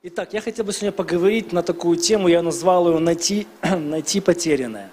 Итак, я хотел бы сегодня поговорить на такую тему, я назвал ее «Найти потерянное».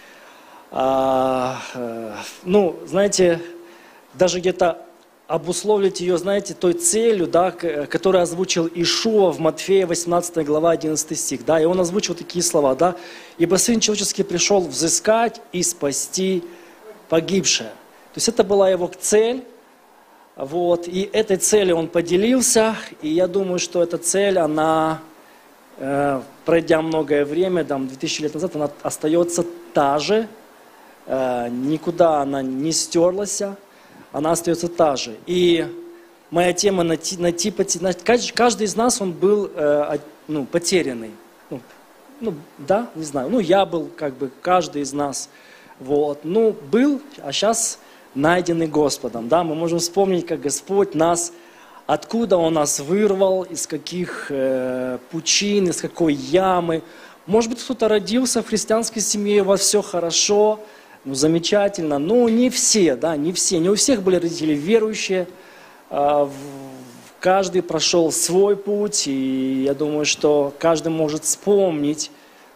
Знаете, даже где-то обусловить ее, знаете, той целью, да, которую озвучил Иешуа в Матфея 18 глава 11 стих, да, и он озвучил такие слова, да, «Ибо Сын Человеческий пришел взыскать и спасти погибшее». То есть это была его цель, вот, и этой целью он поделился, и я думаю, что эта цель, она, пройдя многое время, там, 2000 лет назад, она остается та же, никуда она не стерлась, она остается та же. И моя тема каждый из нас, он был потерянный. Да, не знаю, я был, каждый из нас. Вот, был, а сейчас найденный Господом. Да, мы можем вспомнить, как Господь нас, откуда Он нас вырвал, из каких пучин, из какой ямы. Может быть, кто-то родился в христианской семье, у вас все хорошо, замечательно, но не все, да, не все. Не у всех были родители верующие, каждый прошел свой путь, и я думаю, что каждый может вспомнить,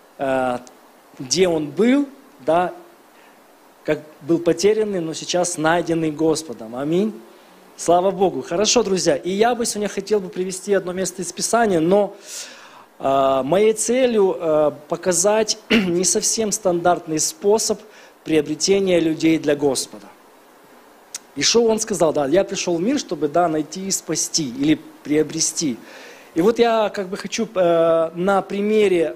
где он был, да, как был потерянный, но сейчас найденный Господом. Аминь. Слава Богу. Хорошо, друзья. И я бы сегодня хотел привести одно место из Писания, но моей целью показать не совсем стандартный способ приобретения людей для Господа. Иешуа, он сказал, да, я пришел в мир, чтобы, да, найти и спасти, или приобрести. И вот я хочу на примере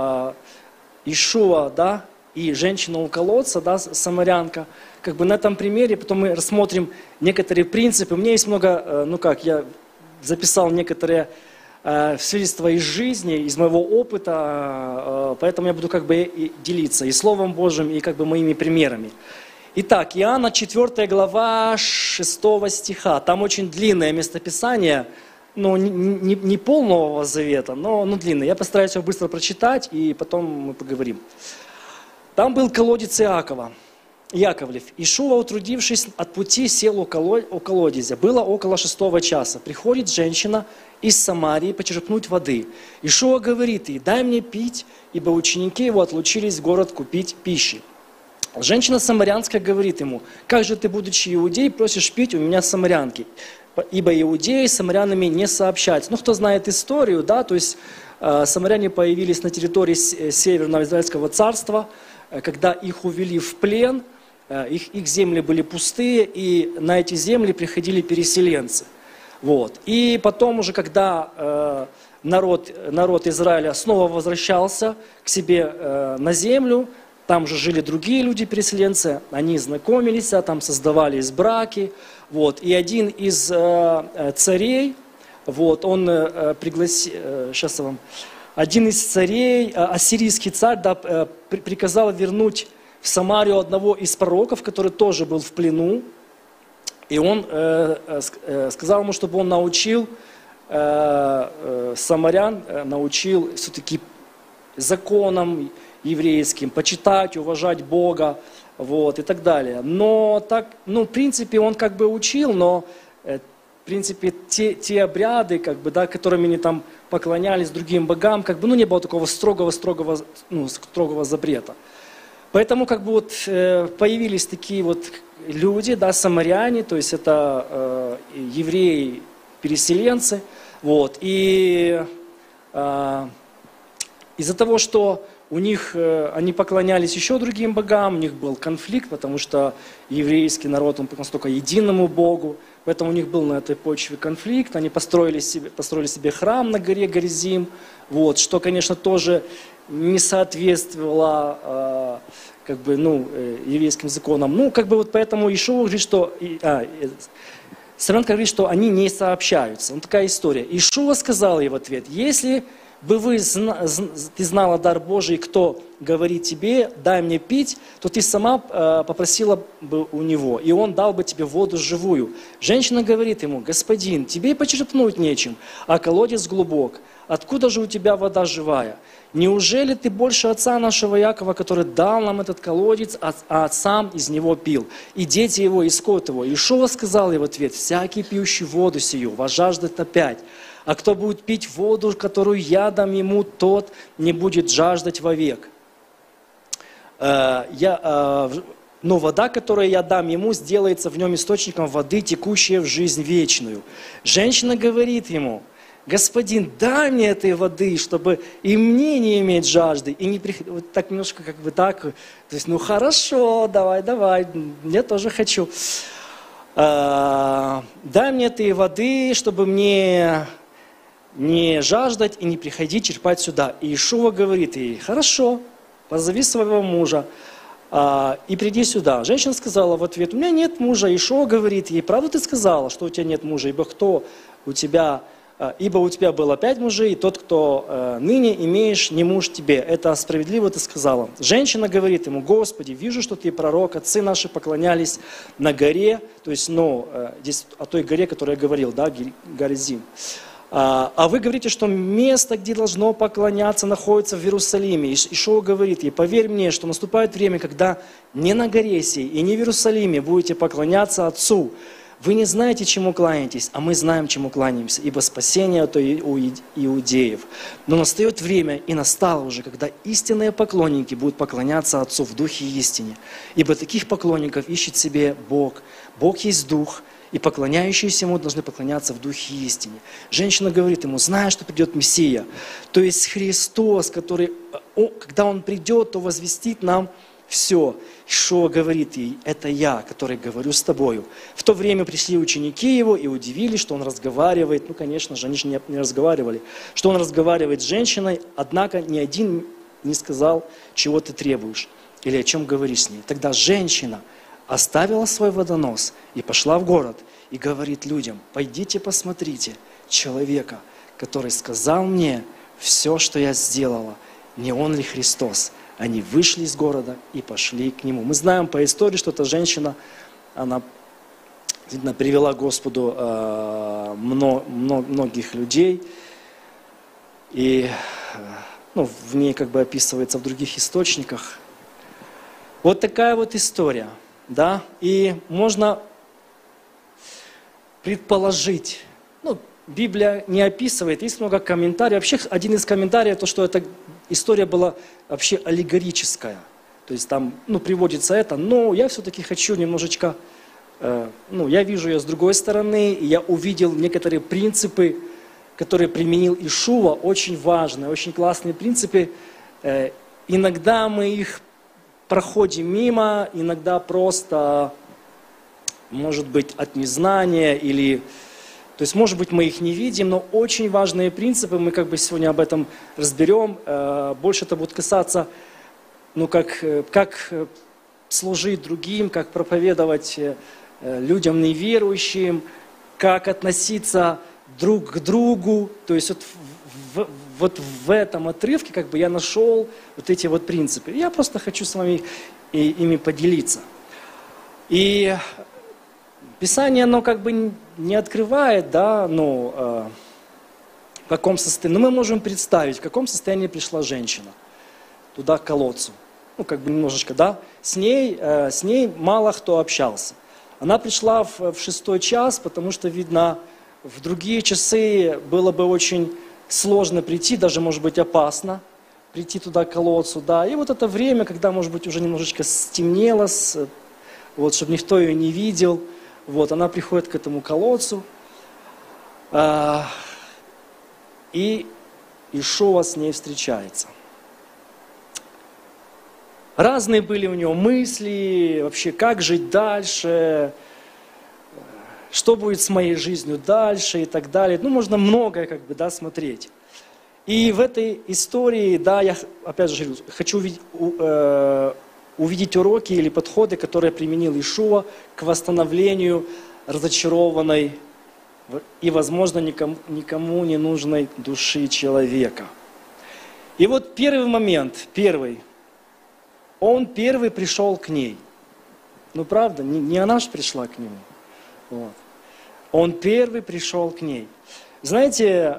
Иешуа, да, и женщина у колодца, да, самарянка, на этом примере, потом мы рассмотрим некоторые принципы. У меня есть много, я записал некоторые свидетельства из жизни, из моего опыта, поэтому я буду и делиться и Словом Божьим, и моими примерами. Итак, Иоанна 4 глава 6 стиха, там очень длинное местописание, не пол Нового Завета, но длинное. Я постараюсь его быстро прочитать, и потом мы поговорим. Там был колодец Яковлев. Иешуа, утрудившись от пути, сел у колодезя. Было около 6 часа. Приходит женщина из Самарии почерпнуть воды. Иешуа говорит ей, дай мне пить, ибо ученики его отлучились в город купить пищи. Женщина самарянская говорит ему, как же ты, будучи иудей, просишь пить у меня самарянки? Ибо иудеи с самарянами не сообщаются. Кто знает историю, да, то есть самаряне появились на территории Северного Израильского царства, когда их увели в плен, их земли были пустые, и на эти земли приходили переселенцы. Вот. И потом уже, когда народ Израиля снова возвращался к себе на землю, там же жили другие люди-переселенцы, они знакомились, там создавались браки. Вот. И один из царей, вот, он пригласил, сейчас я вам... Один из царей, ассирийский царь, да, приказал вернуть в Самарию одного из пророков, который тоже был в плену. И он сказал ему, чтобы он научил самарян, научил все-таки законам еврейским, почитать, уважать Бога, вот, и так далее. Но так, в принципе, он учил, но в принципе, те обряды, которыми они там поклонялись другим богам, не было такого строгого запрета. Поэтому появились такие люди, да, самаряне, то есть это евреи, переселенцы, вот, и из-за того, что у них, они поклонялись еще другим богам, у них был конфликт, потому что еврейский народ, он поклонялся только единому Богу, поэтому у них был на этой почве конфликт, они построили себе храм на горе Горизим, вот, что, конечно, тоже не соответствовало еврейским законам. Поэтому Иешуа говорит, что самарянка говорит, что они не сообщаются. Такая история. Иешуа сказал ей в ответ, если бы ты знала дар Божий, кто говорит тебе, дай мне пить, то ты сама попросила бы у него, и он дал бы тебе воду живую. Женщина говорит ему, господин, тебе и почерпнуть нечем, а колодец глубок. Откуда же у тебя вода живая? Неужели ты больше отца нашего Якова, который дал нам этот колодец, а сам из него пил? И дети его, и скот его. Иешуа сказал ей в ответ, всякий пьющий воду сию возжаждет опять. А кто будет пить воду, которую я дам ему, тот не будет жаждать вовек. Но вода, которую я дам ему, сделается в нем источником воды, текущей в жизнь вечную. Женщина говорит ему, господин, дай мне этой воды, чтобы и мне не иметь жажды, и не приходить. Вот так немножко как бы так, то есть, ну хорошо, давай, я тоже хочу. Дай мне этой воды, чтобы мне не жаждать и не приходить черпать сюда. И Иешуа говорит ей, хорошо, позови своего мужа и приди сюда. Женщина сказала в ответ, у меня нет мужа. Иешуа говорит ей, правда ты сказала, что у тебя нет мужа, ибо у тебя было 5 мужей, и тот, кто ныне имеешь, не муж тебе. Это справедливо ты сказала. Женщина говорит ему, Господи, вижу, что ты пророк, отцы наши поклонялись на горе, то есть, здесь о той горе, о которой я говорил, да, Горизим. А вы говорите, что место, где должно поклоняться, находится в Иерусалиме. Иешуа говорит ей, поверь мне, что наступает время, когда не на горе сей и не в Иерусалиме будете поклоняться Отцу. Вы не знаете, чему кланяетесь, а мы знаем, чему кланяемся, ибо спасение это у иудеев. Но настает время, и настало уже, когда истинные поклонники будут поклоняться Отцу в Духе и истине. Ибо таких поклонников ищет себе Бог. Бог есть Дух, и поклоняющиеся Ему должны поклоняться в Духе и истине. Женщина говорит Ему, зная, что придет Мессия, то есть Христос, который, когда Он придет, то возвестит нам все. Иешуа говорит ей, это я, который говорю с тобою. В то время пришли ученики Его и удивились, что Он разговаривает. Ну, конечно же, они же не разговаривали. Что Он разговаривает с женщиной, однако ни один не сказал, чего ты требуешь или о чем говоришь с ней. Тогда женщина оставила свой водонос и пошла в город и говорит людям, пойдите посмотрите человека, который сказал мне все, что я сделала, не он ли Христос? Они вышли из города и пошли к нему. Мы знаем по истории, что эта женщина, она, видно, привела к Господу многих людей, и в ней как бы описывается в других источниках. Вот такая вот история. Да? И можно предположить, Библия не описывает, есть много комментариев. Вообще один из комментариев, то, что эта история была вообще аллегорическая. То есть там приводится это, но я все-таки хочу немножечко, я вижу ее с другой стороны, и я увидел некоторые принципы, которые применил Иешуа, очень важные, очень классные принципы. Иногда мы их проходим мимо, иногда просто, может быть, от незнания или... То есть, может быть, мы их не видим, но очень важные принципы, мы как бы сегодня об этом разберем. Больше это будет касаться, как служить другим, как проповедовать людям неверующим, как относиться друг к другу. То есть, вот в этом отрывке как бы я нашел вот эти вот принципы. Я просто хочу с вами ими поделиться. И Писание, оно как бы не открывает, да, в каком состоянии. Но мы можем представить, в каком состоянии пришла женщина туда, к колодцу. Немножечко, да. С ней мало кто общался. Она пришла в 6 час, потому что, видно, в другие часы было бы очень сложно прийти, даже, может быть, опасно прийти туда, к колодцу, да. И вот это время, когда, может быть, уже немножечко стемнело, чтобы никто ее не видел, она приходит к этому колодцу, и Иешуа с ней встречается. Разные были у него мысли, вообще, как жить дальше, что будет с моей жизнью дальше и так далее. Можно многое смотреть. И в этой истории, да, я опять же хочу увидеть уроки или подходы, которые применил Иешуа к восстановлению разочарованной и, возможно, никому не нужной души человека. И вот первый момент, он первый пришел к ней. Ну правда, не она же пришла к нему. Вот. Он первый пришел к ней. Знаете,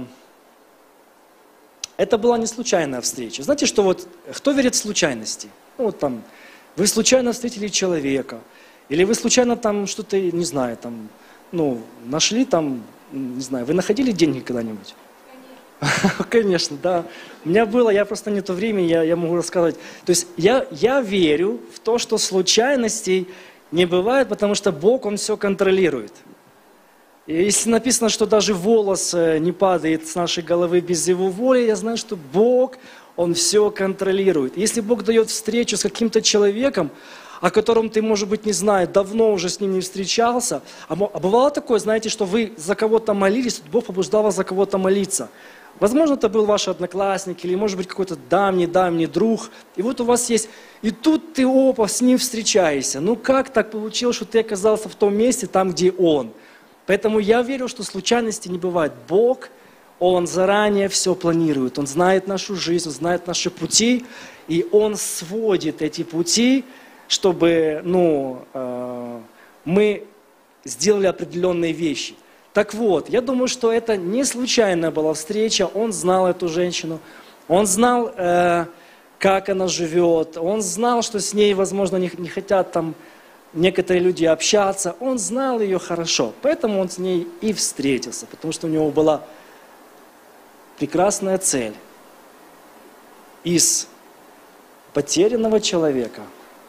это была не случайная встреча. Знаете, что вот, кто верит в случайности? Ну, вот там, вы случайно встретили человека, или вы случайно там что-то, не знаю, там, ну, нашли там, не знаю, вы находили деньги когда-нибудь? Конечно, да. У меня было, я просто не то время, я могу рассказать. То есть я верю в то, что случайностей не бывает, потому что Бог, Он все контролирует. И если написано, что даже волос не падает с нашей головы без Его воли, я знаю, что Бог, Он все контролирует. Если Бог дает встречу с каким-то человеком, о котором ты, может быть, не знаешь, давно уже с ним не встречался, а бывало такое, знаете, что вы за кого-то молились, Бог побуждал вас за кого-то молиться. Возможно, это был ваш одноклассник, или, может быть, какой-то давний друг. И вот у вас есть, и тут ты, с ним встречаешься. Ну как так получилось, что ты оказался в том месте, там, где он? Поэтому я верю, что случайности не бывает. Бог, Он заранее все планирует. Он знает нашу жизнь, Он знает наши пути, и Он сводит эти пути, чтобы мы сделали определенные вещи. Так вот, я думаю, что это не случайная была встреча. Он знал эту женщину, он знал, как она живет, он знал, что с ней, возможно, не хотят там некоторые люди общаться. Он знал ее хорошо, поэтому он с ней и встретился, потому что у него была прекрасная цель. Из потерянного человека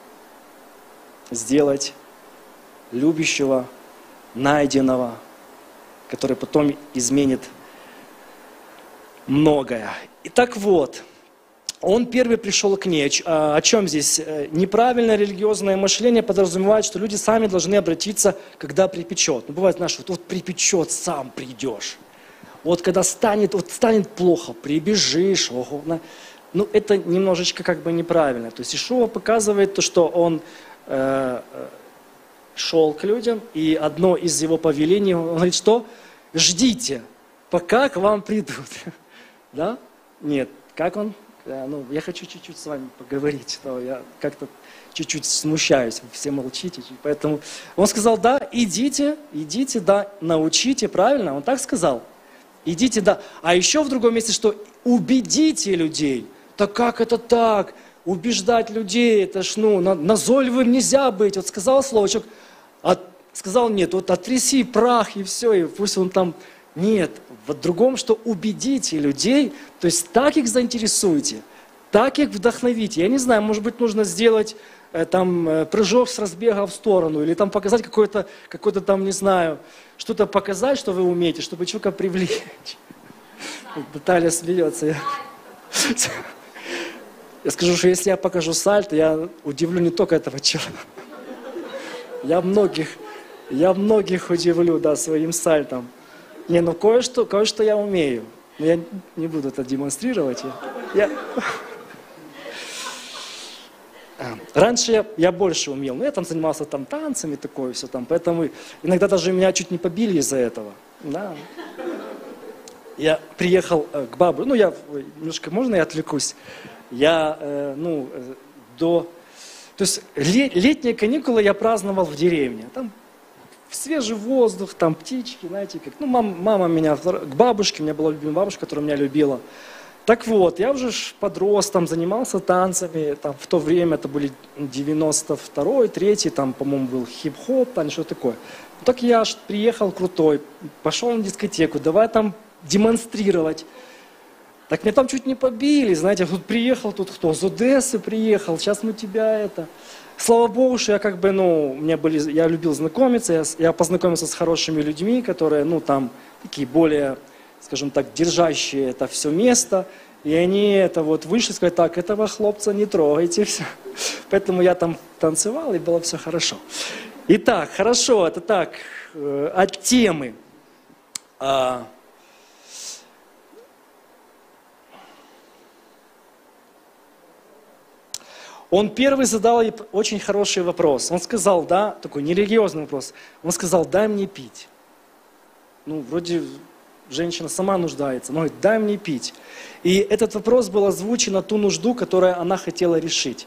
сделать любящего, найденного, который потом изменит многое. Итак, вот, он первый пришел к ней. О чем здесь? Неправильное религиозное мышление подразумевает, что люди сами должны обратиться, когда припечет. Ну, бывает, знаешь, вот припечет, сам придешь. Вот когда станет плохо, прибежишь. Ого, ну, это немножечко как бы неправильно. То есть Иешуа показывает то, что он шел к людям, и одно из его повелений, он говорит, что ждите, пока к вам придут. Да? Нет, как он? Я хочу чуть-чуть с вами поговорить, что я как-то чуть-чуть смущаюсь, вы все молчите, поэтому он сказал, да, идите, да, научите, правильно? Он так сказал, идите, да. А еще в другом месте, что убедите людей. Так как это так? Убеждать людей, это ж, назойливым нельзя быть. Вот сказал словочек, сказал нет, вот отряси прах и все, и пусть он там... Нет, в другом, что убедите людей, то есть так их заинтересуйте, так их вдохновите. Я не знаю, может быть, нужно сделать прыжок с разбега в сторону, или там показать какой-то там, не знаю, что-то показать, что вы умеете, чтобы человека привлечь. Наталья смеется. Я скажу, что если я покажу сальто, я удивлю не только этого человека. Я многих удивлю, да, своим сальтом. Кое-что я умею. Но я не буду это демонстрировать. Раньше я больше умел. Но я там занимался танцами, такое все там. Поэтому иногда даже меня чуть не побили из-за этого. Да. Я приехал к бабушке. Немножко, можно я отвлекусь? То есть летние каникулы я праздновал в деревне. Там свежий воздух, там птички, знаете, как. Мама меня к бабушке, у меня была любимая бабушка, которая меня любила. Так вот, я уже подрос, там занимался танцами, там в то время это были 92-й, 3-й, там, по-моему, был хип-хоп, там что такое. Так я приехал крутой, пошел на дискотеку, давай там демонстрировать. Так меня там чуть не побили, знаете, тут приехал, тут кто, с Одессы приехал, сейчас мы тебя это... Слава Богу, что я любил знакомиться, я познакомился с хорошими людьми, которые, такие более, скажем так, держащие это все место, и они вышли и сказали, так, этого хлопца не трогайте, все. Поэтому я там танцевал, и было все хорошо. Итак, хорошо, это так, от темы. Он первый задал ей очень хороший вопрос. Он сказал, да, такой нерелигиозный вопрос. Он сказал, дай мне пить. Вроде женщина сама нуждается. Но говорит, дай мне пить. И этот вопрос был озвучен на ту нужду, которую она хотела решить.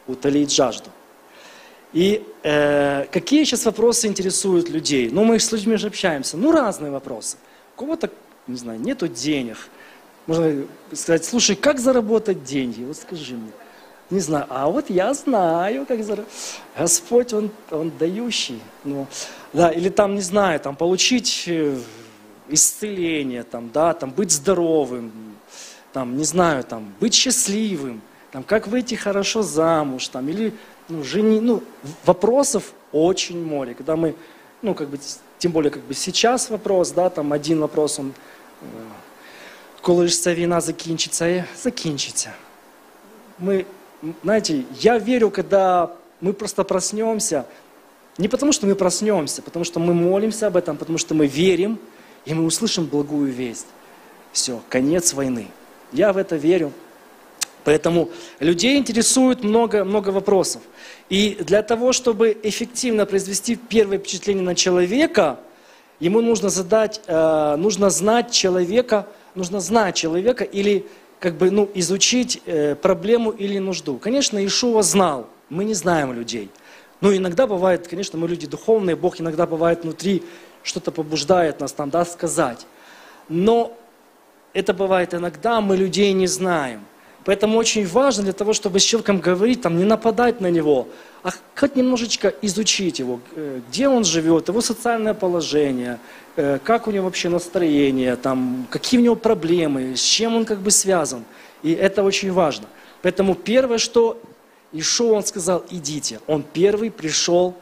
утолить жажду. И какие сейчас вопросы интересуют людей? Ну, мы с людьми же общаемся. Ну, разные вопросы. У кого-то, не знаю, нету денег. Можно сказать, слушай, как заработать деньги? Вот скажи мне. Не знаю, а вот я знаю, как заработать. Господь, Он дающий. Ну, да, или там, не знаю, там, получить исцеление, там, да, там, быть здоровым, там, не знаю, там, быть счастливым, там, как выйти хорошо замуж, там, или вопросов очень море. Когда мы, тем более, сейчас вопрос, да, там, один вопрос, он, коли ж ця війна закінчиться. Мы, знаете, я верю, когда мы просто проснемся, не потому что мы проснемся, потому что мы молимся об этом, потому что мы верим, и мы услышим благую весть. Все, конец войны. Я в это верю. Поэтому людей интересует много вопросов. И для того, чтобы эффективно произвести первое впечатление на человека, ему нужно знать человека или изучить проблему или нужду. Конечно, Иешуа знал, мы не знаем людей. Но иногда бывает, конечно, мы люди духовные, Бог иногда бывает внутри, что-то побуждает нас там, да, сказать. Но это бывает иногда, мы людей не знаем. Поэтому очень важно для того, чтобы с человеком говорить, там, не нападать на него, а хоть немножечко изучить его, где он живет, его социальное положение, как у него вообще настроение, там, какие у него проблемы, с чем он связан. И это очень важно. Поэтому первое, что Иешуа, он сказал, идите. Он первый пришел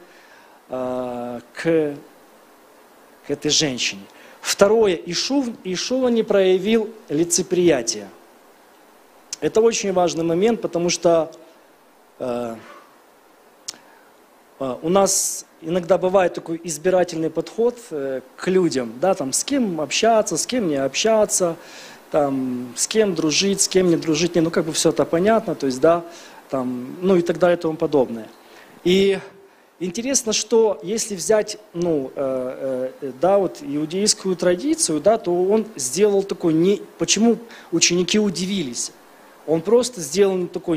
к этой женщине. Второе, Иешуа не проявил лицеприятия. Это очень важный момент, потому что у нас иногда бывает такой избирательный подход к людям, да, там, с кем общаться, с кем не общаться, там, с кем дружить, с кем не дружить, все это понятно, то есть, да, там, и так далее и тому подобное. И интересно, что если взять, иудейскую традицию, да, то он сделал такой, почему ученики удивились? Он просто сделал такой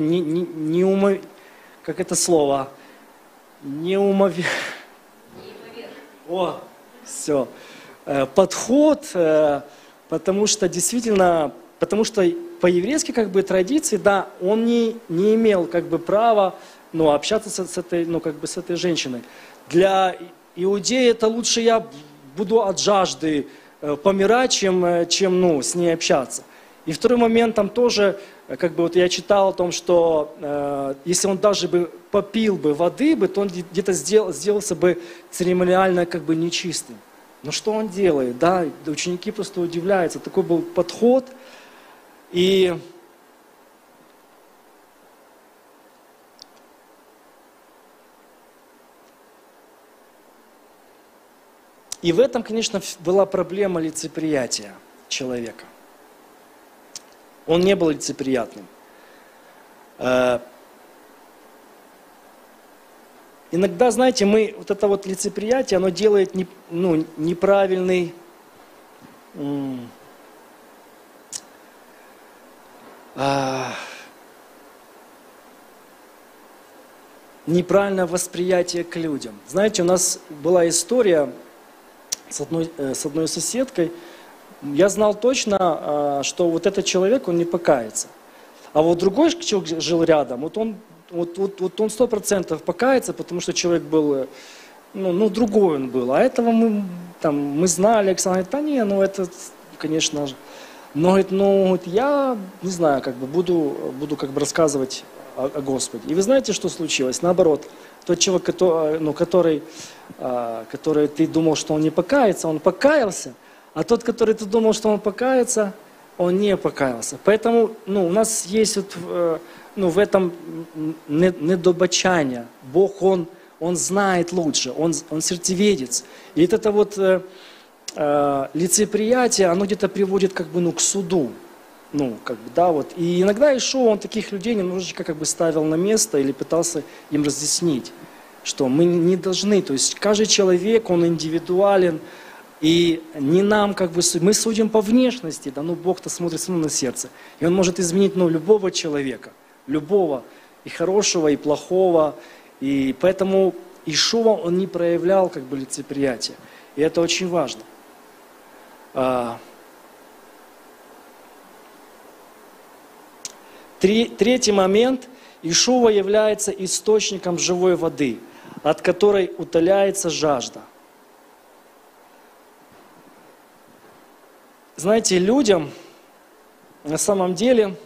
подход, потому что действительно, по еврейской традиции, да, он не имел права, общаться с этой женщиной. Для иудея это лучше я буду от жажды помирать, чем с ней общаться. И второй момент там тоже, я читал о том, что если он даже бы попил бы воды, то он где-то сделался бы церемониально нечистым. Но что он делает? Да, ученики просто удивляются. Такой был подход. И в этом, конечно, была проблема лицеприятия человека. Он не был лицеприятным. Иногда, знаете, это лицеприятие, оно делает неправильный, неправильное восприятие к людям. Знаете, у нас была история с одной соседкой. Я знал точно, что этот человек, он не покается. А другой человек жил рядом, он 100% покается, потому что человек был, другой он был. А этого мы знали, Александр говорит, да не, это, конечно же. Но, говорит, я не знаю, буду рассказывать о Господе. И вы знаете, что случилось? Наоборот, тот человек, который ты думал, что он не покается, он покаялся. А тот, который ты думал, что он покается, он не покаялся. Поэтому у нас есть в этом недобачание. Бог, Он знает лучше, Он сердцеведец. И это лицеприятие, оно где-то приводит к суду. И иногда Иешуа, он таких людей немножечко ставил на место или пытался им разъяснить, что мы не должны, то есть каждый человек, он индивидуален, и не нам мы судим по внешности, да, Бог-то смотрит на сердце. И Он может изменить любого человека, любого. и хорошего, и плохого. И поэтому Иешуа, он не проявлял как бы лицеприятие. И это очень важно. Третий момент. Иешуа является источником живой воды, от которой утоляется жажда. Знаете, людям на самом деле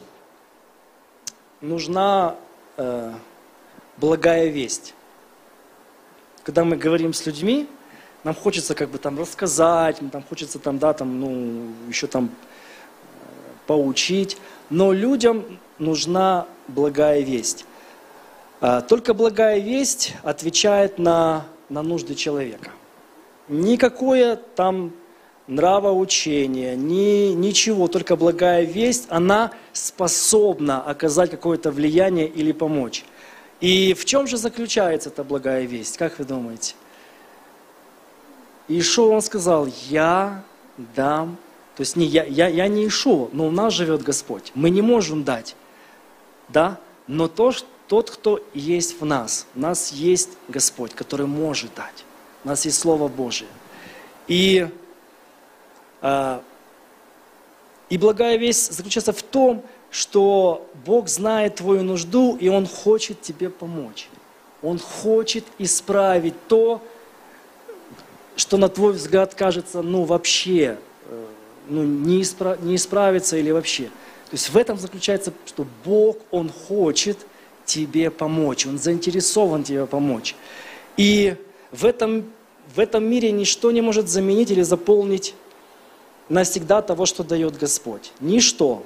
нужна благая весть. Когда мы говорим с людьми, нам хочется как бы там рассказать, нам хочется там, да, там, ну, еще там поучить, но людям нужна благая весть. Только благая весть отвечает на нужды человека. Никакое там нравоучение, ничего, только благая весть, она способна оказать какое-то влияние или помочь. И в чем же заключается эта благая весть? Как вы думаете? Иешуа, он сказал, я дам, то есть я не Иешуа, но у нас живет Господь. Мы не можем дать, да? Но тот, кто есть в нас, у нас есть Господь, который может дать. У нас есть Слово Божие. И благая весть заключается в том, что Бог знает твою нужду, и Он хочет тебе помочь. Он хочет исправить то, что на твой взгляд кажется, ну вообще, не исправится или вообще. То есть в этом заключается, что Бог, Он хочет тебе помочь, Он заинтересован тебе помочь. И в этом мире ничто не может заменить или заполнить навсегда того, что дает Господь. Ничто.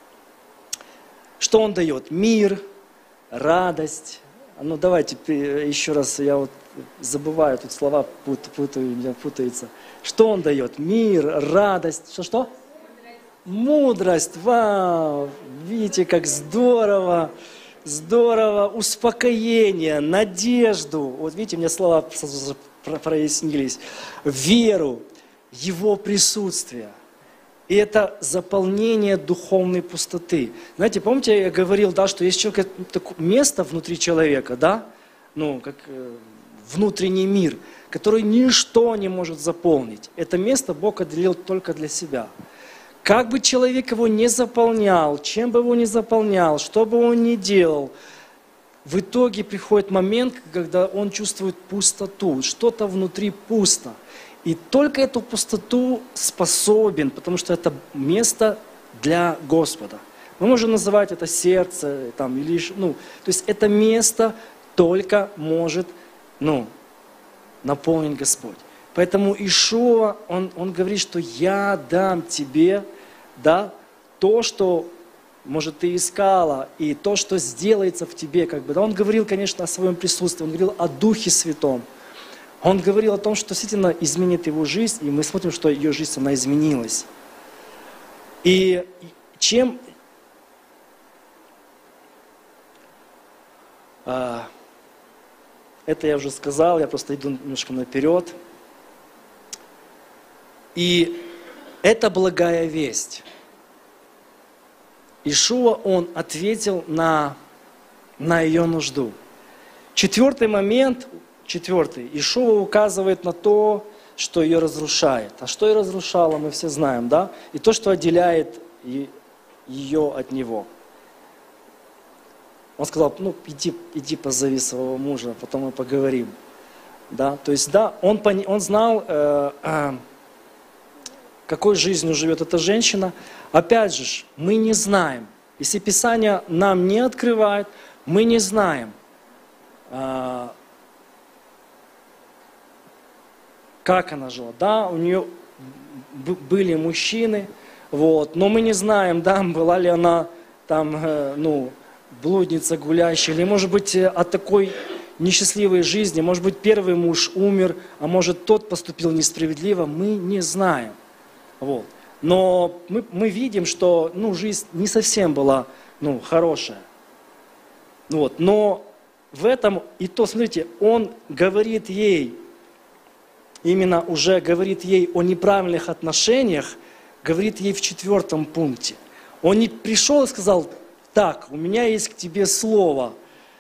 Что Он дает? Мир, радость. Ну давайте еще раз, я вот забываю, тут слова путаю, у меня путается. Что Он дает? Мир, радость. Что? Мудрость. Вау! Видите, как здорово. Здорово. Успокоение, надежду. Вот видите, мне слова прояснились. Веру, Его присутствие. И это заполнение духовной пустоты. Знаете, помните, я говорил, да, что есть человек, место внутри человека, да, ну, как внутренний мир, который ничто не может заполнить. Это место Бог отделил только для себя. Как бы человек его не заполнял, чем бы его ни заполнял, что бы он ни делал, в итоге приходит момент, когда он чувствует пустоту, что-то внутри пусто. И только эту пустоту способен, потому что это место для Господа. Мы можем называть это сердце, там, или, то есть это место только может наполнить Господь. Поэтому Иешуа, он говорит, что я дам тебе, да, то, что, может, ты искала, и то, что сделается в тебе, как бы. Да, он говорил, конечно, о своем присутствии, он говорил о Духе Святом. Он говорил о том, что действительно изменит его жизнь, и мы смотрим, что ее жизнь, она изменилась. И чем это я уже сказал, я просто иду немножко наперед. И это благая весть. Иешуа, он ответил на ее нужду. Четвертый момент. Иешуа указывает на то, что ее разрушает. А что ее разрушало, мы все знаем, да? И то, что отделяет ее от него. Он сказал, иди позови своего мужа, потом мы поговорим. Да? То есть, да, он знал, какой жизнью живет эта женщина. Опять же, мы не знаем. Если Писание нам не открывает, мы не знаем, как она жила. Да, у нее были мужчины, вот, но мы не знаем, да, была ли она там, блудница, гулящая, или, может быть, от такой несчастливой жизни, может быть, первый муж умер, а может, тот поступил несправедливо, мы не знаем. Вот. Но мы видим, что жизнь не совсем была хорошая. Вот. Но в этом, и то, смотрите, он говорит ей, именно уже говорит ей о неправильных отношениях, говорит ей в 4 пункте. Он не пришел и сказал, так, у меня есть к тебе слово,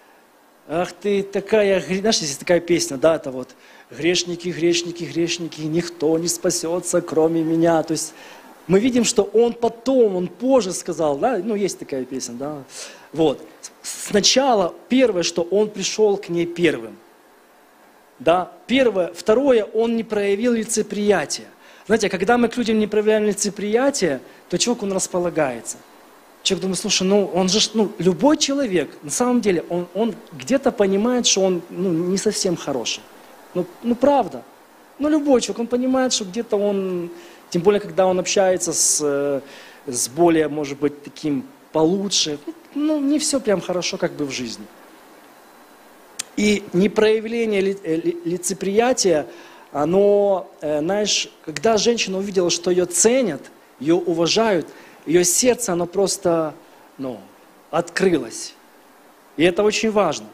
ах ты такая, знаешь, есть такая песня, да, это вот грешники, грешники, грешники, никто не спасется, кроме меня. То есть мы видим, что он потом, он позже сказал, да, ну есть такая песня, да, вот. Сначала первое, что он пришел к ней первым, да, первое, второе, он не проявил лицеприятия. Знаете, когда мы к людям не проявляем лицеприятия, то человек, он располагается. Человек думает, слушай, ну он же, ну любой человек, на самом деле, он где-то понимает, что он не совсем хороший. Ну правда. Ну любой человек, он понимает, что где-то он, тем более, когда он общается с более, может быть, таким получше, ну не все прям хорошо как бы в жизни. И непроявление лицеприятия, оно, знаешь, когда женщина увидела, что ее ценят, ее уважают, ее сердце, оно просто, открылось. И это очень важно.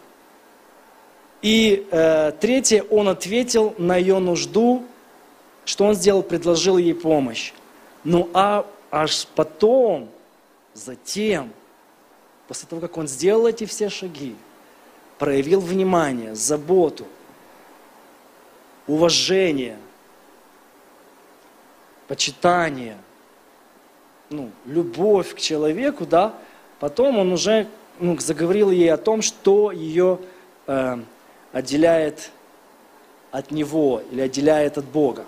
И третье, он ответил на ее нужду, что он сделал, предложил ей помощь. Ну а аж потом, затем, после того, как он сделал эти все шаги, проявил внимание, заботу, уважение, почитание, любовь к человеку, да, потом он уже заговорил ей о том, что ее отделяет от него или отделяет от Бога.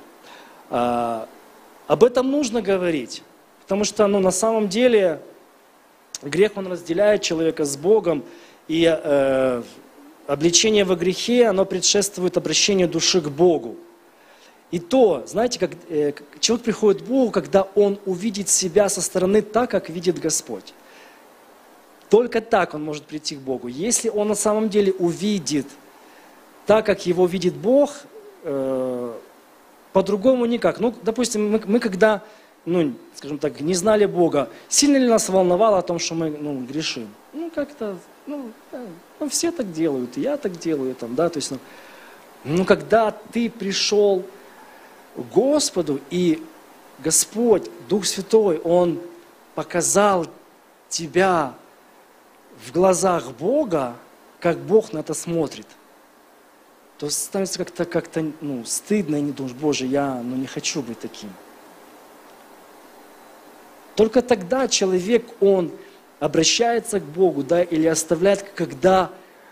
Об этом нужно говорить, потому что на самом деле грех, он разделяет человека с Богом, и обличение во грехе, оно предшествует обращению души к Богу. И то, знаете, как человек приходит к Богу, когда он увидит себя со стороны так, как видит Господь. Только так он может прийти к Богу. Если он на самом деле увидит так, как его видит Бог, по-другому никак. Допустим, мы когда, скажем так, не знали Бога, сильно ли нас волновало о том, что мы, грешим? Как-то, все так делают, и я так делаю, да, то есть, когда ты пришел к Господу, и Господь, Дух Святой, Он показал тебя в глазах Бога, как Бог на это смотрит, то становится как-то стыдно, и не думаешь, Боже, я не хочу быть таким. Только тогда человек, он обращается к Богу, да, или оставляет, когда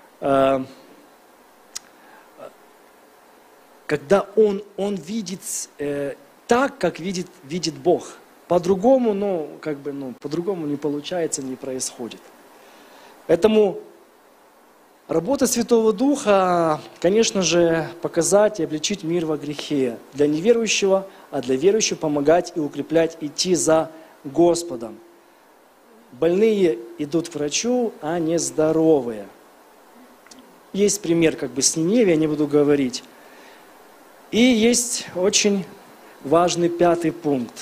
он видит так, как видит Бог. По-другому, по-другому не получается, не происходит. Поэтому работа Святого Духа, конечно же, показать и обличить мир во грехе для неверующего, а для верующего помогать и укреплять, идти за Господом. Больные идут к врачу, а не здоровые. Есть пример с Ниневией, я не буду говорить. И есть очень важный 5-й пункт.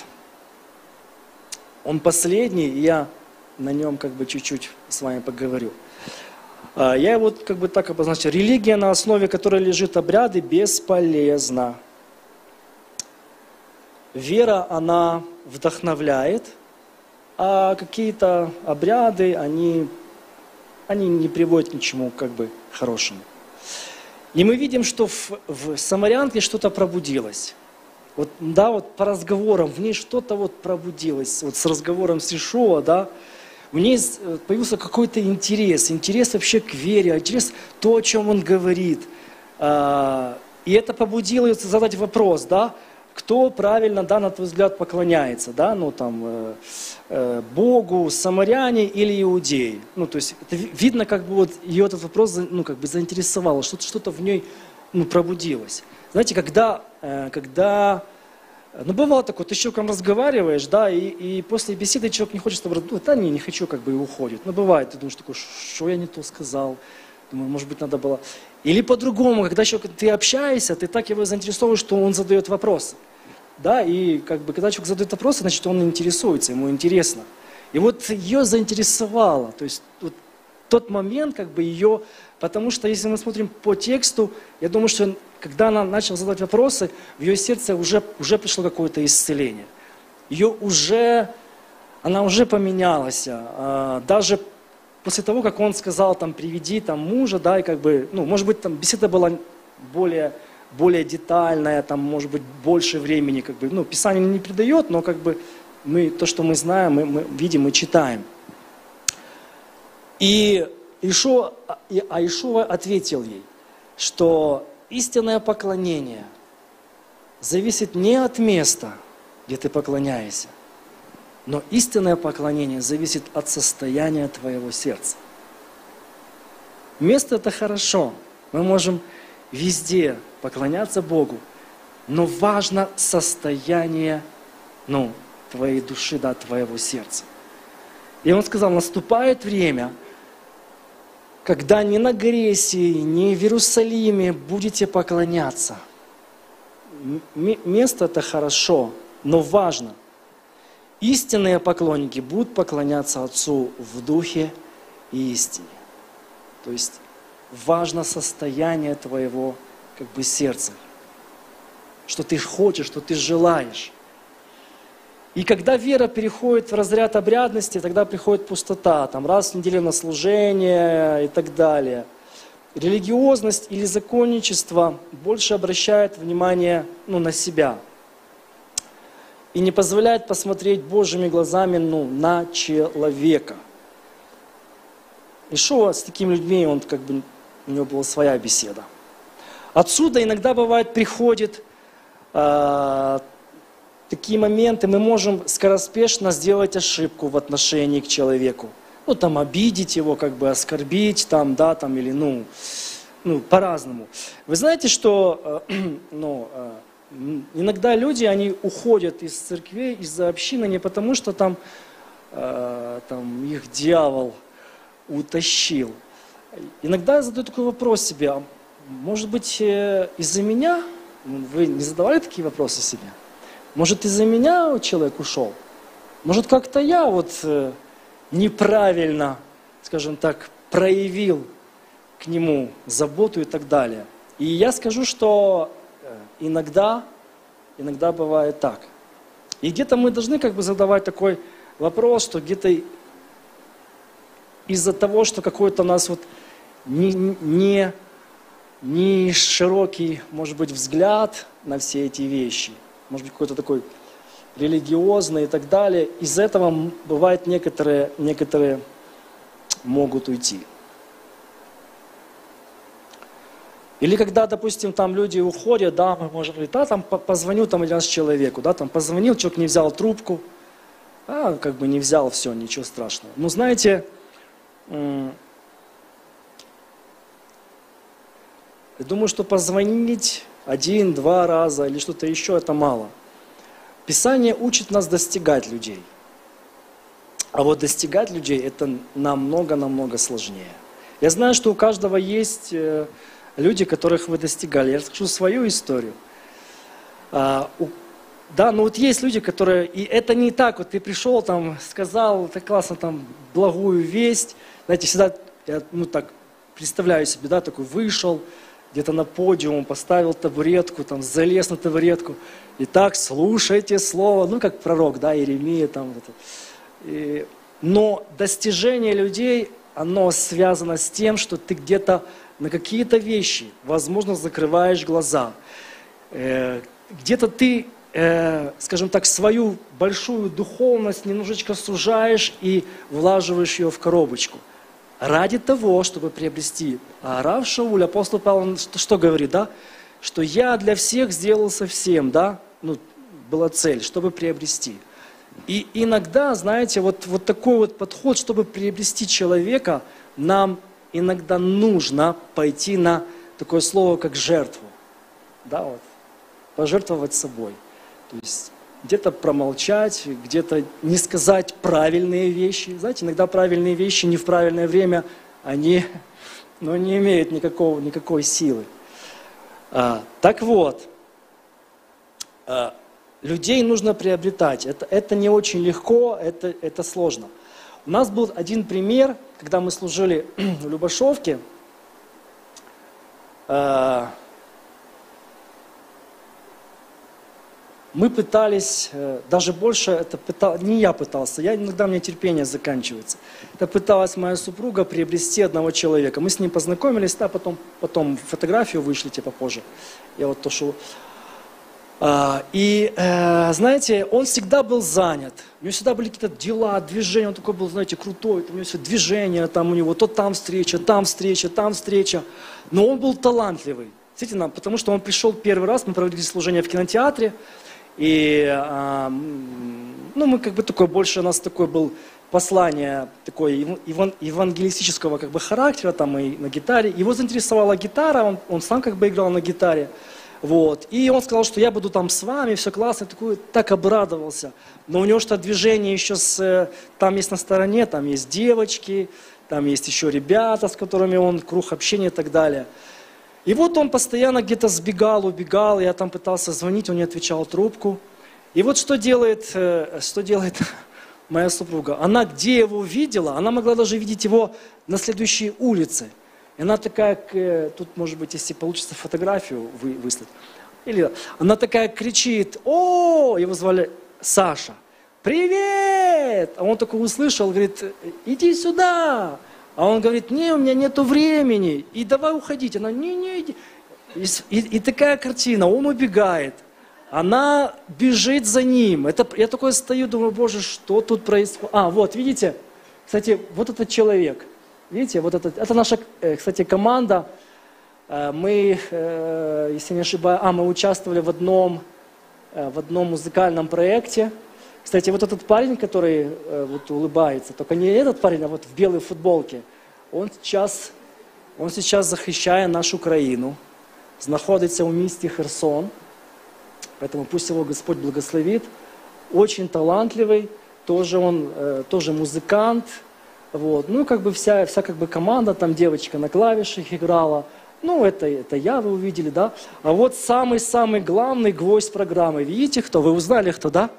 Он последний, и я на нем чуть-чуть с вами поговорю. Я его так обозначил. Религия, на основе которой лежит обряды, бесполезна. Вера, она вдохновляет, а какие-то обряды, они не приводят к ничему хорошему. И мы видим, что в самарянке что-то пробудилось. По разговорам, в ней что-то пробудилось. с разговором с Иешуа, да, в ней появился какой-то интерес вообще к вере, интерес то, о чем он говорит. И это побудило ее задать вопрос, да, кто правильно, да, на твой взгляд, поклоняется, да, Богу, самаряне или иудеи. То есть это видно, ее этот вопрос, заинтересовало, что-то в ней, пробудилось. Знаете, когда бывало такое, ты с человеком разговариваешь, да, и после беседы человек не хочет с тобой, не хочу, и уходит. Бывает, ты думаешь, что я не то сказал, думаю, может быть, надо было. Или по-другому, когда ты общаешься, ты так его заинтересовываешь, что он задает вопросы. Да, и когда человек задает вопросы, значит, он интересуется, ему интересно. И ее заинтересовало, то есть тот момент ее, потому что если мы смотрим по тексту, я думаю, что когда она начала задавать вопросы, в ее сердце уже пришло какое-то исцеление. Она уже поменялась, даже после того, как он сказал, там, приведи там мужа, да, и как бы, ну, может быть, там беседа была более детальная, там, может быть, больше времени, как бы, ну, Писание не придает, но как бы то, что мы знаем, мы видим и читаем. И Иешуа ответил ей, что истинное поклонение зависит не от места, где ты поклоняешься, но истинное поклонение зависит от состояния твоего сердца. Место – это хорошо, мы можем везде поклоняться Богу, но важно состояние, твоей души, да, твоего сердца. И он сказал, наступает время, когда ни на Гресии, ни в Иерусалиме будете поклоняться. Место это хорошо, но важно. Истинные поклонники будут поклоняться Отцу в духе и истине. То есть важно состояние твоего как бы сердца. Что ты хочешь, что ты желаешь. И когда вера переходит в разряд обрядности, тогда приходит пустота, там раз в неделю на служение и так далее. Религиозность или законничество больше обращает внимание на себя и не позволяет посмотреть Божьими глазами на человека. Иешуа с такими людьми, у него была своя беседа. Отсюда иногда бывает приходит такие моменты, мы можем скороспешно сделать ошибку в отношении к человеку. Обидеть его, оскорбить, или, по-разному. Вы знаете, что, иногда люди, они уходят из церквей, из-за общины не потому, что там их дьявол утащил. Иногда я задаю такой вопрос себе, а может быть, из-за меня? Вы не задавали такие вопросы себе? Может, из-за меня человек ушел? Может, как-то я неправильно, скажем так, проявил к нему заботу и так далее. И я скажу, что иногда бывает так. И где-то мы должны задавать такой вопрос, что где-то из-за того, что какой-то у нас не широкий, может быть, взгляд на все эти вещи, может быть, какой-то такой религиозный и так далее. Из этого бывает некоторые могут уйти. Или когда, допустим, там люди уходят, да, мы можем говорить, позвоню один раз человеку, позвонил, человек не взял трубку, не взял, все, ничего страшного. Но знаете, я думаю, что позвонить 1-2 раза или что-то еще, это мало. Писание учит нас достигать людей. А вот достигать людей, это намного сложнее. Я знаю, что у каждого есть люди, которых вы достигали. Я расскажу свою историю. Есть люди, которые... И это не так, ты пришел, сказал, так классно, благую весть. Знаете, всегда, я представляю себе, такой вышел, где-то на подиум, поставил табуретку, залез на табуретку. И так, слушайте слово, как пророк, Иеремия. Но достижение людей, оно связано с тем, что ты где-то на какие-то вещи, возможно, закрываешь глаза. Где-то ты, скажем так, свою большую духовность немножечко сужаешь и влаживаешь ее в коробочку. Ради того, чтобы приобрести. А Рав Шауль, апостол Павел, что говорит, что я для всех сделался всем, была цель, чтобы приобрести. И иногда, знаете, такой подход, чтобы приобрести человека, нам иногда нужно пойти на такое слово, как жертву. Пожертвовать собой. То есть где-то промолчать, где-то не сказать правильные вещи. Знаете, иногда правильные вещи не в правильное время, они не имеют никакой силы. Людей нужно приобретать. Это не очень легко, это сложно. У нас был один пример, когда мы служили в Любашовке. мы пытались, даже больше, не я пытался, иногда у меня терпение заканчивается. Это пыталась моя супруга приобрести одного человека. Мы с ним познакомились, да, потом фотографию вышлите попозже. Я вот то, что... знаете, он всегда был занят. У него всегда были какие-то дела, движения. Он такой был, знаете, крутой. У него все движения, там у него то там встреча, там встреча, там встреча. Но он был талантливый. Действительно, потому что он пришел первый раз, мы проводили служение в кинотеатре. И мы как бы такой, больше у нас такой был послание такое евангелистического как бы характера, там и на гитаре. Его заинтересовала гитара, он сам как бы играл на гитаре. Вот. И он сказал, что я буду там с вами, все классно, так обрадовался. Но у него что-то движение еще там есть на стороне, там есть девочки, там есть еще ребята, с которыми он, круг общения и так далее. И вот он постоянно где-то сбегал, убегал, я там пытался звонить, он не отвечал трубку. И вот что делает моя супруга? Она где его видела, она могла даже видеть его на следующей улице. И она такая, тут может быть, если получится фотографию выслать, или она такая кричит: «О!» Его звали Саша. «Привет!» А он такой услышал, говорит: «Иди сюда!» А он говорит: «Не, у меня нету времени, и давай уходить». Она: «Не, иди». И такая картина, он убегает, она бежит за ним. Я такой стою, думаю: Боже, что тут происходит? Вот, видите, кстати, вот этот человек, видите, вот это наша, кстати, команда. Мы, если не ошибаюсь, мы участвовали в одном музыкальном проекте. Кстати, вот этот парень, который вот улыбается, только не этот парень, а вот в белой футболке, он сейчас захищает нашу Украину, находится в місті Херсон, поэтому пусть его Господь благословит. Очень талантливый, тоже музыкант, вот. Ну, как бы вся как бы команда, там девочка на клавишах играла. Ну, это я, вы увидели, да? А вот самый-самый главный гвоздь программы. Видите, кто? Вы узнали, кто, да?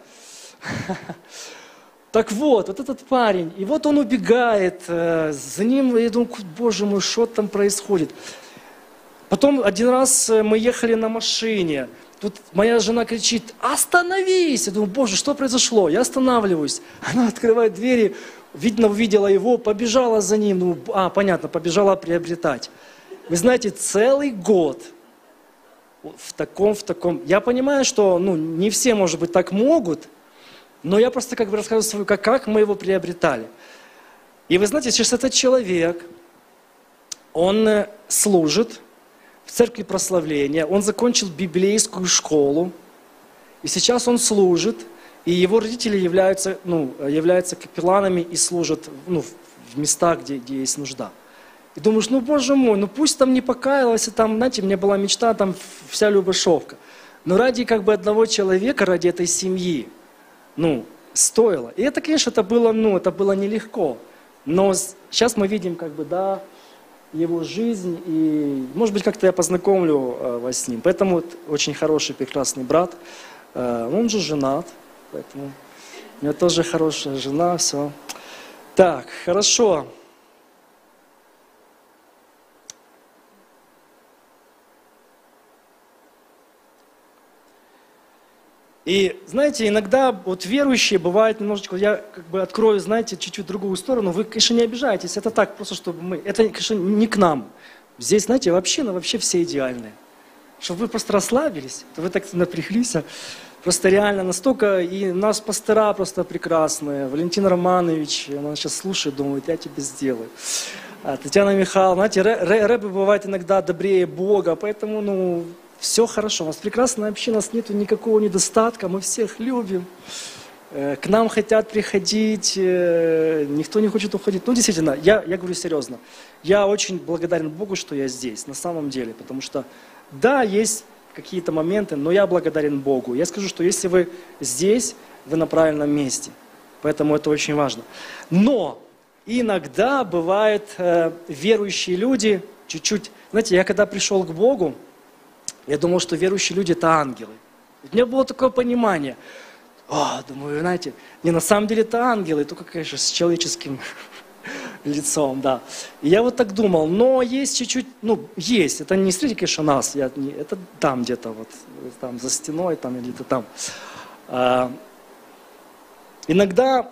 Так вот этот парень, и вот он убегает, за ним, я думаю: Боже мой, что там происходит? Потом один раз мы ехали на машине, тут моя жена кричит: «Остановись!» Я думаю: Боже, что произошло? Я останавливаюсь. Она открывает двери, видно, увидела его, побежала за ним. Думаю: понятно, побежала приобретать. Вы знаете, целый год в таком. Я понимаю, что не все, может быть, так могут, но я просто как бы рассказываю, как мы его приобретали. И вы знаете, сейчас этот человек, он служит в церкви прославления, он закончил библейскую школу, и сейчас он служит, и его родители являются капелланами и служат в местах, где есть нужда. И думаешь: Боже мой, пусть там не покаялся, там, знаете, у меня была мечта, там вся любовь-шовка. Но ради как бы одного человека, ради этой семьи, стоило. И это, конечно, это было нелегко. Но сейчас мы видим, как бы, да, его жизнь, и, может быть, как-то я познакомлю вас с ним. Поэтому очень хороший, прекрасный брат. Он же женат, поэтому у него тоже хорошая жена, все. Так, хорошо. И, знаете, иногда вот верующие бывают немножечко, я как бы открою, знаете, чуть-чуть другую сторону, вы, конечно, не обижайтесь, это так, просто чтобы это, конечно, не к нам. Здесь, знаете, вообще все идеальные. Чтобы вы просто расслабились, то вы так напряглись, просто реально настолько, и нас пастора просто прекрасные, Валентин Романович, он сейчас слушает, думает: я тебе сделаю. Татьяна Михайловна, знаете, рэбы бывают иногда добрее Бога, поэтому, все хорошо, у нас прекрасная община, у нас нету никакого недостатка, мы всех любим. К нам хотят приходить, никто не хочет уходить. Действительно, я говорю серьезно, я очень благодарен Богу, что я здесь, на самом деле, потому что, да, есть какие-то моменты, но я благодарен Богу. Я скажу, что если вы здесь, вы на правильном месте, поэтому это очень важно. Но иногда бывают верующие люди чуть-чуть, знаете, я когда пришел к Богу, я думал, что верующие люди – это ангелы. У меня было такое понимание. Думаю, знаете, на самом деле это ангелы, только, конечно, с человеческим лицом, да. И я вот так думал, но есть чуть-чуть, ну, есть, это не смотрите, конечно, нас, это там где-то вот, там за стеной, там или где-то там. Иногда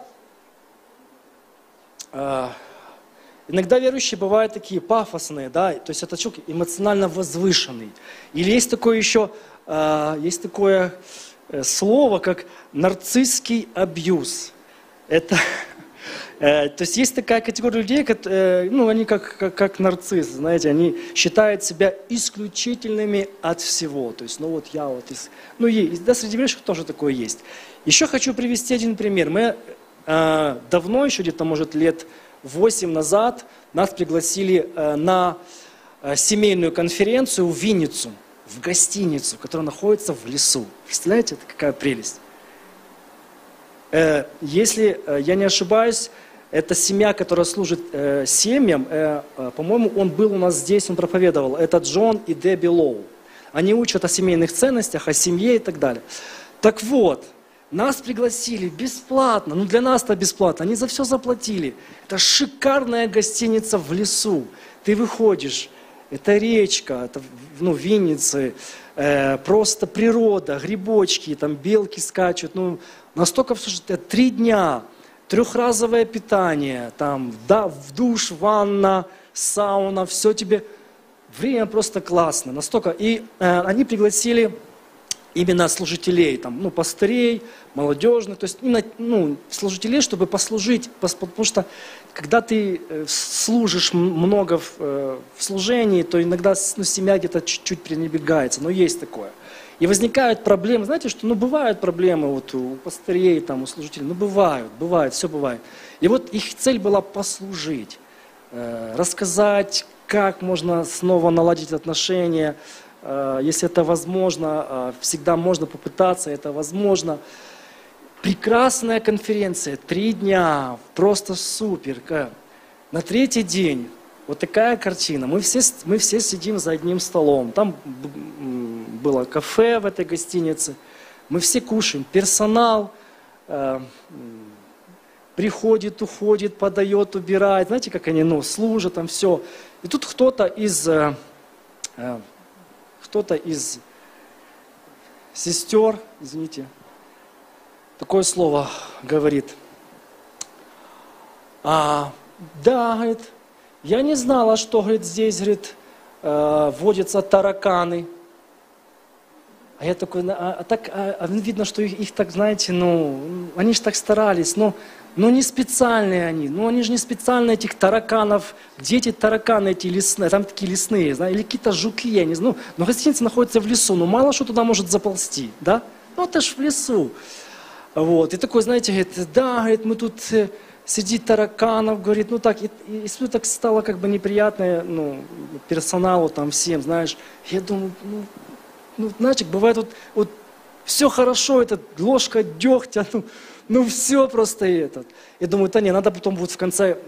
верующие бывают такие пафосные, да, то есть это человек эмоционально возвышенный. Или есть такое еще, есть такое слово, как нарциссский абьюз. Это, то есть есть такая категория людей, ну, они как нарциссы, знаете, они считают себя исключительными от всего. То есть, ну вот я вот, ну, да, среди верующих тоже такое есть. Еще хочу привести один пример. Мы давно, еще где-то, может, лет 8 назад, нас пригласили на семейную конференцию в Винницу, в гостиницу, которая находится в лесу. Представляете, это какая прелесть? Если я не ошибаюсь, это семья, которая служит семьям, по-моему, он был у нас здесь, он проповедовал, это Джон и Дебби Лоу. Они учат о семейных ценностях, о семье и так далее. Так вот, нас пригласили бесплатно, ну для нас-то бесплатно, они за все заплатили. Это шикарная гостиница в лесу. Ты выходишь, это речка, это, ну, Винницы, просто природа, грибочки, там белки скачут, ну, настолько все, что 3 дня, 3-разовое питание, там, да, в душ, ванна, сауна, все тебе, время просто классно, настолько. И они пригласили именно служителей, там, ну, пастырей, молодежных, то есть именно, ну, служителей, чтобы послужить, потому что когда ты служишь много в служении, то иногда, ну, семья где-то чуть-чуть пренебрегается, но есть такое. И возникают проблемы, знаете, что, ну, бывают проблемы вот у пастырей, там, у служителей, ну, бывает, все бывает. И вот их цель была послужить, рассказать, как можно снова наладить отношения, если это возможно, всегда можно попытаться, это возможно. Прекрасная конференция, 3 дня, просто супер. На 3-й день вот такая картина. Мы все сидим за одним столом. Там было кафе в этой гостинице. Мы все кушаем. Персонал приходит, уходит, подает, убирает. Знаете, как они, ну, служат, там все. И тут кто-то из сестер, извините, такое слово говорит. Да, говорит, я не знала, что, говорит, здесь, говорит, водятся тараканы. А я такой, видно, что их так, знаете, ну, они же так старались, но не специальные они же не специально этих тараканов, где эти тараканы эти лесные, там такие лесные, знаете, или какие-то жуки, я не знаю, но гостиница находится в лесу, но мало что туда может заползти, да, ну это ж в лесу, вот, и такой, знаете, говорит, да, говорит, мы тут среди тараканов, говорит, ну так, и так стало как бы неприятно, ну, персоналу там всем, знаешь, я думаю, ну, знаете, бывает вот все хорошо, это ложка дегтя, ну все просто этот. Я думаю, да не, надо потом будет в конце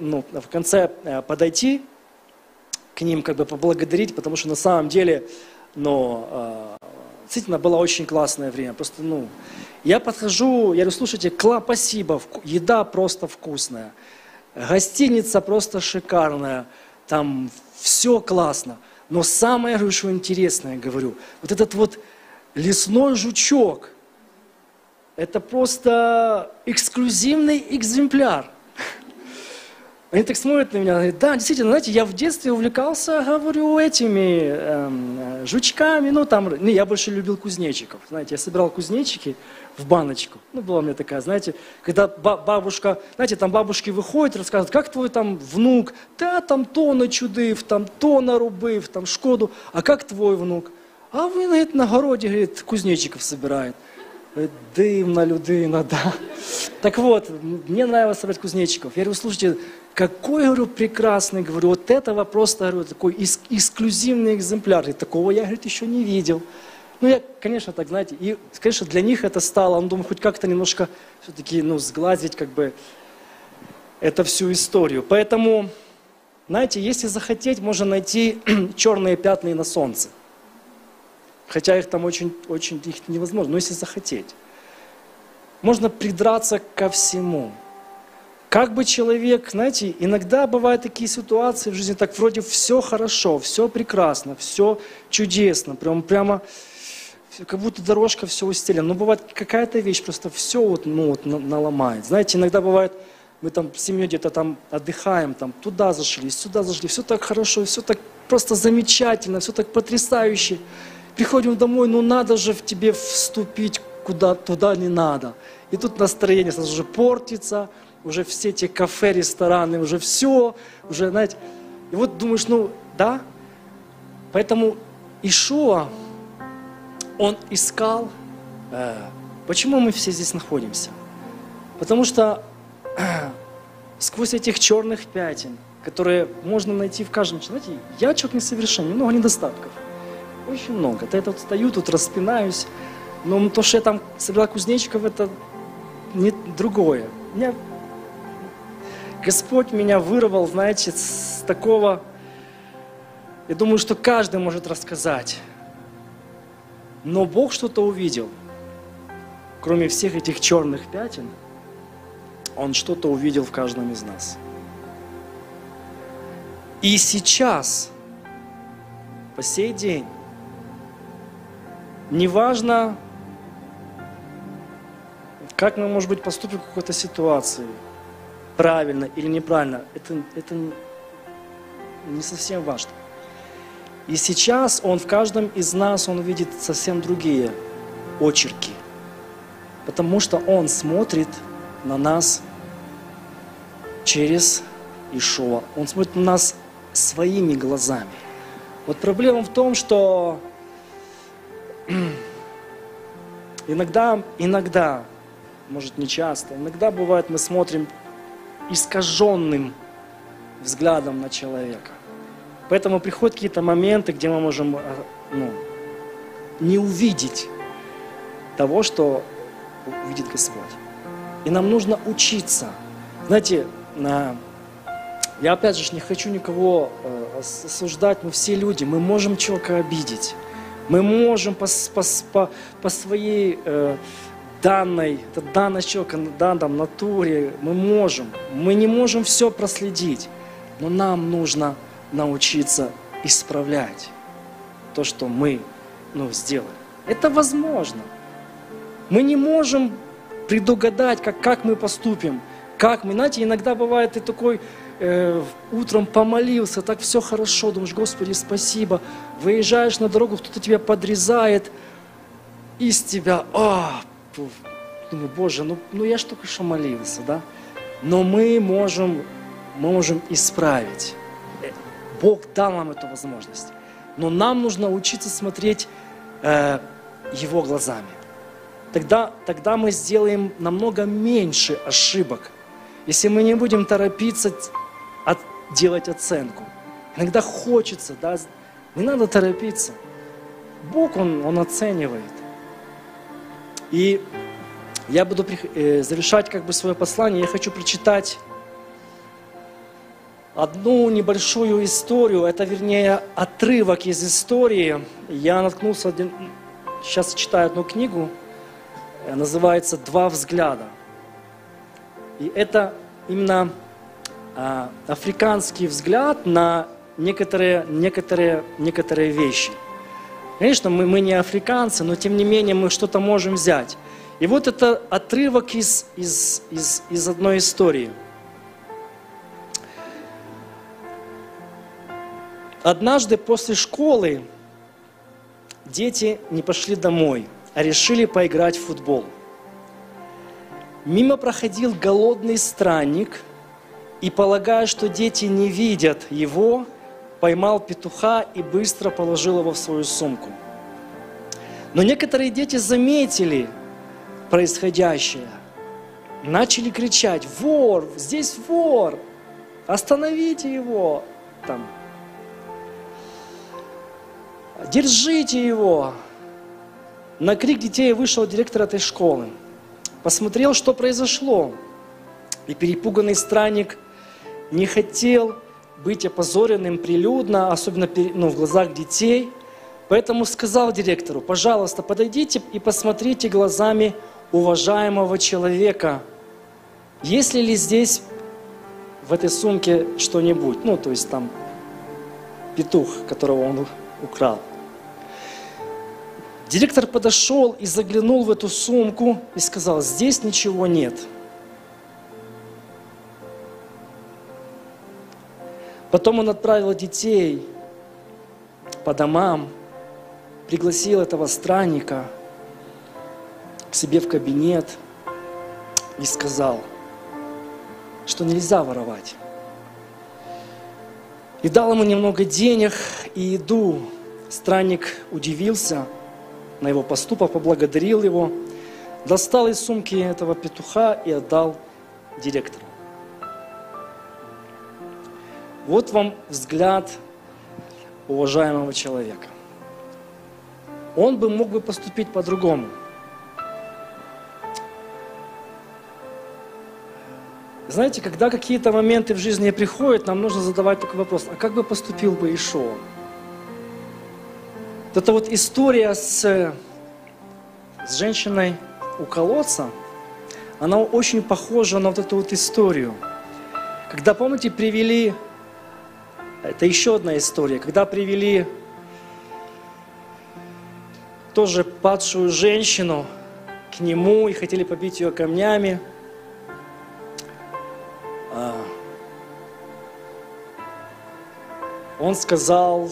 подойти к ним, как бы поблагодарить, потому что на самом деле, действительно, было очень классное время. Просто, я подхожу, я говорю, слушайте, спасибо, еда просто вкусная, гостиница просто шикарная, там все классно. Но самое, я говорю, что интересное, говорю, вот этот вот лесной жучок, это просто эксклюзивный экземпляр. Они так смотрят на меня, говорят, да, действительно, знаете, я в детстве увлекался, говорю, этими жучками, я больше любил кузнечиков, знаете, я собирал кузнечики в баночку, была у меня такая, знаете, когда бабушка, знаете, там бабушки выходят, рассказывают, как твой там внук, да, там то начудив, там то нарубив, там шкоду, а как твой внук? А він, говорит, на городі, говорит, кузнечиков собирает. Дивна людина, да. Так вот, мне нравилось собирать кузнечиков. Я говорю, слушайте, какой, говорю, прекрасный, говорю, вот этого просто, говорю, такой эксклюзивный экземпляр. И такого я, говорит, еще не видел. Я, конечно, так, знаете, и, конечно, для них это стало, думаю, хоть как-то немножко все-таки, сглазить, как бы, эту всю историю. Поэтому, знаете, если захотеть, можно найти черные пятна на солнце. Хотя их там очень их невозможно, но если захотеть. Можно придраться ко всему. как бы человек, знаете, иногда бывают такие ситуации в жизни, так вроде все хорошо, все прекрасно, все чудесно, прямо как будто дорожка все устелена. Но бывает какая-то вещь, просто все наломает. Знаете, иногда бывает, мы там с семьей где-то там отдыхаем, там туда зашли, сюда зашли, все так хорошо, все так просто замечательно, все так потрясающе. Приходим домой, ну надо же в тебе вступить туда не надо. И тут настроение сразу же портится, уже все эти кафе, рестораны, уже все, уже, знаете. И вот думаешь, ну да. Поэтому Иешуа, он искал, почему мы все здесь находимся? Потому что сквозь этих черных пятен, которые можно найти в каждом человеке, знаете, я человек несовершенный, много недостатков, очень много. Я тут стою, тут распинаюсь, но то, что я там собирал кузнечиков, это не другое. Господь меня вырвал, знаете, с такого, я думаю, что каждый может рассказать. Но Бог что-то увидел, кроме всех этих черных пятен, Он что-то увидел в каждом из нас. И сейчас, по сей день, неважно, как мы, может быть, поступим в какой-то ситуации, правильно или неправильно, это не совсем важно. И сейчас Он в каждом из нас, Он видит совсем другие очерки, потому что Он смотрит на нас через Иешуа. Он смотрит на нас своими глазами. Вот проблема в том, что иногда, может не часто, иногда бывает, мы смотрим искаженным взглядом на человека. Поэтому приходят какие-то моменты, где мы можем не увидеть того, что увидит Господь. И нам нужно учиться. Знаете, я опять же не хочу никого осуждать, мы все люди, мы можем человека обидеть. Мы можем по своей данной человека, натуре, мы не можем все проследить, но нам нужно научиться исправлять то, что мы сделали. Это возможно. Мы не можем предугадать, как мы поступим, знаете, иногда бывает, ты такой утром помолился, так все хорошо, думаешь, Господи, спасибо, выезжаешь на дорогу, кто-то тебя подрезает, из тебя, думаю, Боже, я ж только что молился, да? Но мы можем исправить. Бог дал нам эту возможность. Но нам нужно учиться смотреть Его глазами. Тогда мы сделаем намного меньше ошибок, если мы не будем торопиться делать оценку. Иногда хочется, да? Не надо торопиться. Бог, Он оценивает. И я буду завершать свое послание. Я хочу прочитать одну небольшую историю, это, вернее, отрывок из истории. Я наткнулся, сейчас читаю одну книгу, называется «Два взгляда». И это именно африканский взгляд на некоторые вещи. Конечно, мы не африканцы, но тем не менее мы что-то можем взять. И вот это отрывок из одной истории. Однажды после школы дети не пошли домой, а решили поиграть в футбол. Мимо проходил голодный странник и, полагая, что дети не видят его, поймал петуха и быстро положил его в свою сумку. Но некоторые дети заметили происходящее, начали кричать: «Вор! Здесь вор! Остановите его! Держите его!» На крик детей вышел директор этой школы. Посмотрел, что произошло. И перепуганный странник не хотел быть опозоренным прилюдно, особенно в глазах детей. Поэтому сказал директору: «Пожалуйста, подойдите и посмотрите глазами уважаемого человека, есть ли здесь в этой сумке что-нибудь, ну, то есть там петух, которого он украл. Директор подошел и заглянул в эту сумку и сказал: здесь ничего нет. Потом он отправил детей по домам, пригласил этого странника к себе в кабинет и сказал, что нельзя воровать. И дал ему немного денег и еду. Странник удивился на его поступок, поблагодарил его, достал из сумки этого петуха и отдал директору. Вот вам взгляд уважаемого человека. Он бы мог бы поступить по-другому. Знаете, когда какие-то моменты в жизни приходят, нам нужно задавать такой вопрос: а как бы поступил бы Иешуа? Вот эта вот история с женщиной у колодца, она очень похожа на вот эту вот историю. Когда, помните, привели, это еще одна история, когда привели тоже падшую женщину к нему и хотели побить ее камнями. Он сказал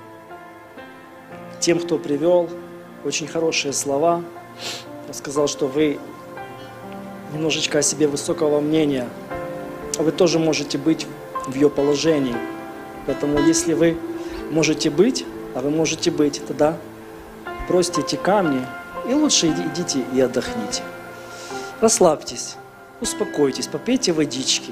тем, кто привел, очень хорошие слова. Он сказал, что вы немножечко о себе высокого мнения, а вы тоже можете быть в ее положении. Поэтому если вы можете быть, а вы можете быть, тогда бросьте эти камни и лучше идите и отдохните. Расслабьтесь, успокойтесь, попейте водички.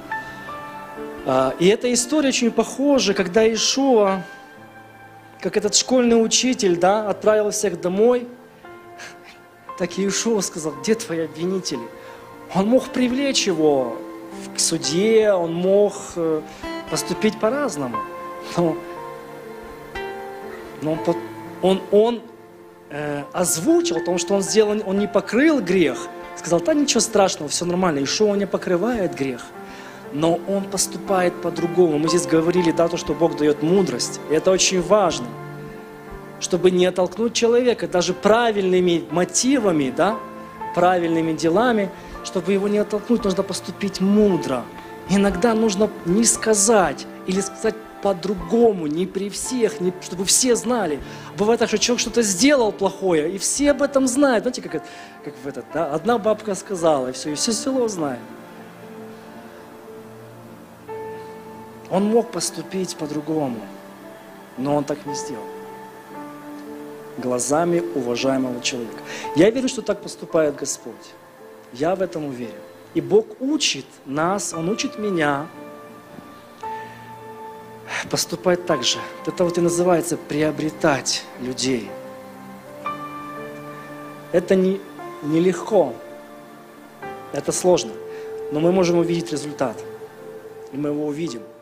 И эта история очень похожа, когда Иешуа, как этот школьный учитель, да, отправил всех домой, так и Иешуа сказал: где твои обвинители? Он мог привлечь его к суде, он мог поступить по-разному, но он озвучил то, что он сделал, он не покрыл грех, сказал: да ничего страшного, все нормально, Иешуа не покрывает грех. Но он поступает по-другому. Мы здесь говорили, да, то, что Бог дает мудрость. И это очень важно, чтобы не оттолкнуть человека даже правильными мотивами, да, правильными делами, чтобы его не оттолкнуть, нужно поступить мудро. Иногда нужно не сказать или сказать по-другому, не при всех, не, чтобы все знали. Бывает так, что человек что-то сделал плохое, и все об этом знают. Знаете, как в этот, да, одна бабка сказала, и все село знает. Он мог поступить по-другому, но он так не сделал. Глазами уважаемого человека. Я верю, что так поступает Господь. Я в этом уверен. И Бог учит нас, Он учит меня поступать так же. Это вот и называется приобретать людей. Это нелегко, это сложно, но мы можем увидеть результат. И мы его увидим.